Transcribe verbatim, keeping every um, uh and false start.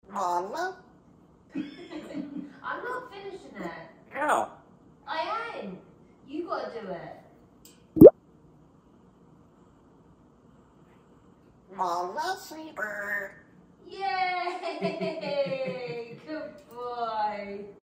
Mama? I'm not finishing it. No. I ain't. You gotta do it. Mama Saber. Yay! Good boy.